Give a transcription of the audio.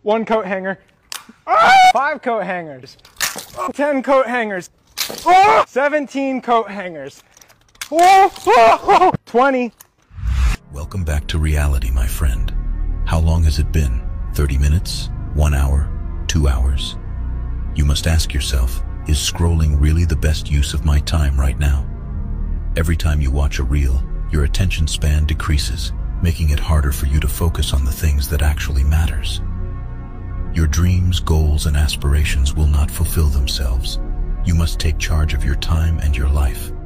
1 coat hanger, 5 coat hangers, 10 coat hangers, 17 coat hangers, 20. Welcome back to reality, my friend. How long has it been? 30 minutes? 1 hour? 2 hours? You must ask yourself, is scrolling really the best use of my time right now? Every time you watch a reel, your attention span decreases, making it harder for you to focus on the things that actually matters. Your dreams, goals, and aspirations will not fulfill themselves. You must take charge of your time and your life.